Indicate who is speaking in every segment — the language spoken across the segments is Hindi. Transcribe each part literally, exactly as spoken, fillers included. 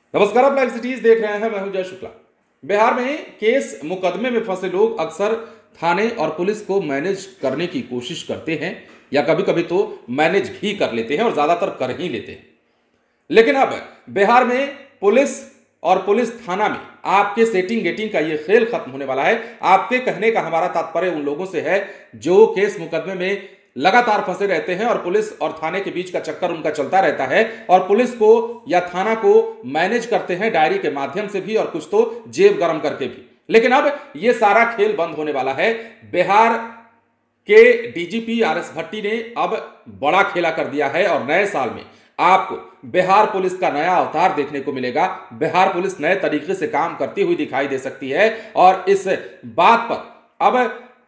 Speaker 1: नमस्कार, आप लाइव सिटीज देख रहे हैं। मैं हूं जय शुक्ला। बिहार में केस मुकदमे में फंसे लोग अक्सर थाने और पुलिस को मैनेज करने की कोशिश करते हैं या कभी कभी तो मैनेज भी कर लेते हैं और ज्यादातर कर ही लेते हैं। लेकिन अब बिहार में पुलिस और पुलिस थाना में आपके सेटिंग गेटिंग का ये खेल खत्म होने वाला है। आपके कहने का हमारा तात्पर्य उन लोगों से है जो केस मुकदमे में लगातार फंसे रहते हैं और पुलिस और थाने के बीच का चक्कर उनका चलता रहता है और पुलिस को या थाना को मैनेज करते हैं डायरी के माध्यम से भी और कुछ तो जेब गरम करके भी। लेकिन अब यह सारा खेल बंद होने वाला है। बिहार के डीजीपी आर एस भट्टी ने अब बड़ा खेला कर दिया है और नए साल में आपको बिहार पुलिस का नया अवतार देखने को मिलेगा। बिहार पुलिस नए तरीके से काम करती हुई दिखाई दे सकती है और इस बात पर अब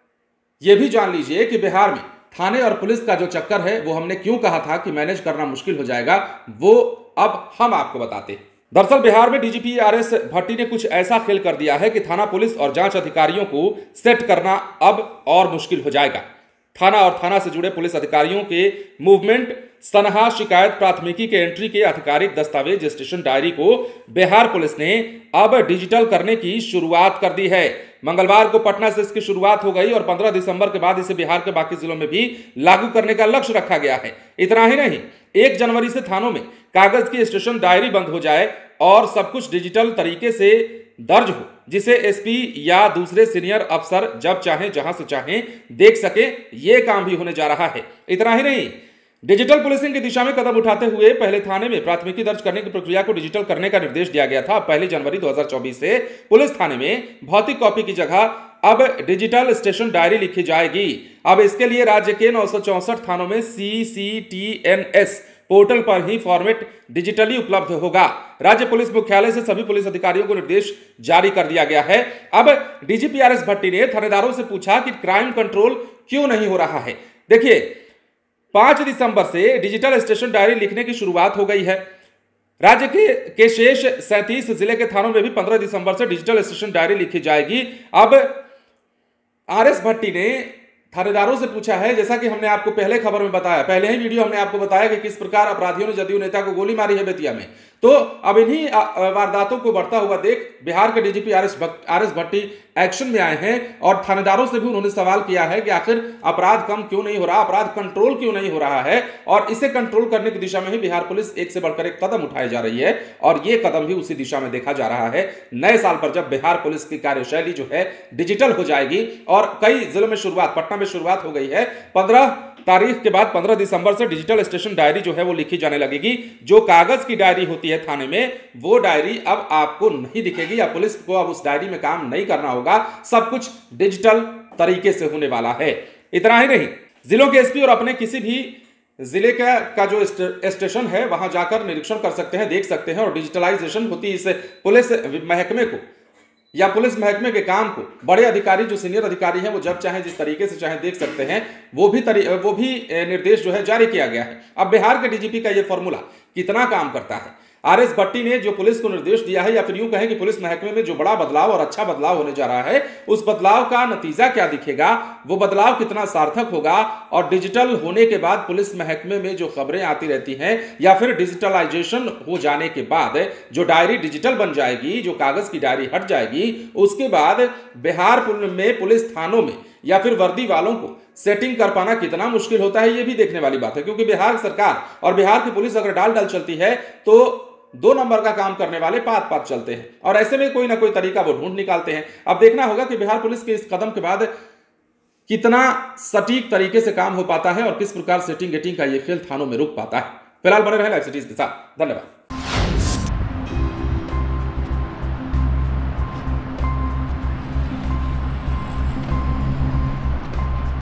Speaker 1: यह भी जान लीजिए कि बिहार में थाने और पुलिस का जो चक्कर है वो हमने क्यों कहा था कि मैनेज करना मुश्किल हो जाएगा, वो अब हम आपको बताते हैं। दरअसल बिहार में डीजीपी आर एस भट्टी ने कुछ ऐसा खेल कर दिया है कि थाना पुलिस और जांच अधिकारियों को सेट करना अब और मुश्किल हो जाएगा। थाना और थाना से जुड़े पुलिस अधिकारियों के मूवमेंट, सनहा, शिकायत, प्राथमिकी के एंट्री के आधिकारिक दस्तावेज, स्टेशन डायरी को बिहार पुलिस ने अब डिजिटल करने की शुरुआत कर दी है। मंगलवार को पटना से इसकी शुरुआत हो गई और पंद्रह दिसंबर के बाद इसे बिहार के बाकी जिलों में भी लागू करने का लक्ष्य रखा गया है। इतना ही नहीं, एक जनवरी से थानों में कागज की स्टेशन डायरी बंद हो जाए और सब कुछ डिजिटल तरीके से दर्ज हो, जिसे एसपी या दूसरे सीनियर अफसर जब चाहें जहां से चाहें देख सके। यह काम भी होने जा रहा है। इतना ही नहीं, डिजिटल पुलिसिंग की दिशा में कदम उठाते हुए पहले थाने में प्राथमिकी दर्ज करने की प्रक्रिया को डिजिटल करने का निर्देश दिया गया था। पहली जनवरी दो हज़ार चौबीस से पुलिस थाने में भौतिक कॉपी की जगह अब डिजिटल स्टेशन डायरी लिखी जाएगी। अब इसके लिए राज्य के नौ सौ चौसठ थानों में C C T N S portal पर ही फॉर्मेट डिजिटली उपलब्ध होगा। राज्य पुलिस मुख्यालय से सभी पुलिस अधिकारियों को निर्देश जारी कर दिया गया है। अब डीजीपी आर एस भट्टी ने थानेदारों से पूछा कि क्राइम कंट्रोल क्यों नहीं हो रहा है। देखिए, पांच दिसंबर से डिजिटल स्टेशन डायरी लिखने की शुरुआत हो गई है। राज्य के, के शेष सैंतीस जिले के थानों में भी पंद्रह दिसंबर से डिजिटल स्टेशन डायरी लिखी जाएगी। अब आर एस भट्टी ने थानेदारों से पूछा है, जैसा कि हमने आपको पहले खबर में बताया, पहले ही वीडियो हमने आपको बताया कि किस प्रकार अपराधियों ने जदयू नेता को गोली मारी है बेतिया में। तो अब इन्हीं वारदातों को बढ़ता हुआ देख बिहार के DGP R S Bhatti action में आए हैं और थानेदारों से भी उन्होंने सवाल किया है कि आखिर अपराध कम क्यों नहीं हो रहा, अपराध कंट्रोल क्यों नहीं हो रहा है। और इसे कंट्रोल करने की दिशा में ही बिहार पुलिस एक से बढ़कर एक कदम उठाए जा रही है और यह कदम भी उसी दिशा में देखा जा रहा है। नए साल पर जब बिहार पुलिस की कार्यशैली जो है डिजिटल हो जाएगी और कई जिलों में शुरुआत, पटना में शुरुआत हो गई है। पंद्रह तारीख के बाद पंद्रह दिसंबर से डिजिटल स्टेशन डायरी जो है वो लिखी जाने लगेगी। जो कागज की डायरी होती है थाने में, वो डायरी अब आपको नहीं दिखेगी या पुलिस को अब उस डायरी में काम नहीं करना होगा। सब कुछ डिजिटल तरीके से होने वाला है। इतना ही नहीं, जिलों के एसपी और अपने किसी भी जिले का, का जो स्टेशन है वहां जाकर निरीक्षण कर सकते हैं, देख सकते हैं और डिजिटलाइजेशन होती इस पुलिस महकमे को या पुलिस महकमे के काम को बड़े अधिकारी, जो सीनियर अधिकारी हैं, वो जब चाहे जिस तरीके से चाहे देख सकते हैं। वो भी तरी, वो भी निर्देश जो है जारी किया गया है। अब बिहार के डीजीपी का ये फॉर्मूला कितना काम करता है। आर एस भट्टी ने जो पुलिस को निर्देश दिया है, या फिर यूं कहें कि पुलिस महकमे में जो बड़ा बदलाव और अच्छा बदलाव होने जा रहा है, उस बदलाव का नतीजा क्या दिखेगा, वो बदलाव कितना सार्थक होगा। और डिजिटल होने के बाद पुलिस महकमे में जो खबरें आती रहती हैं या फिर डिजिटलाइजेशन हो जाने के बाद जो डायरी डिजिटल बन जाएगी, जो कागज की डायरी हट जाएगी, उसके बाद बिहार में पुलिस थानों में या फिर वर्दी वालों को सेटिंग कर पाना कितना मुश्किल होता है, ये भी देखने वाली बात है। क्योंकि बिहार सरकार और बिहार की पुलिस अगर डाल डाल चलती है तो दो नंबर का काम करने वाले पात पात चलते हैं और ऐसे में कोई ना कोई तरीका वो ढूंढ निकालते हैं। अब देखना होगा कि बिहार पुलिस के इस कदम के बाद कितना सटीक तरीके से काम हो पाता है और किस प्रकार सेटिंग गेटिंग का ये खेल थानों में रुक पाता है। फिलहाल बने रहे लाइव सिटीज के साथ। धन्यवाद।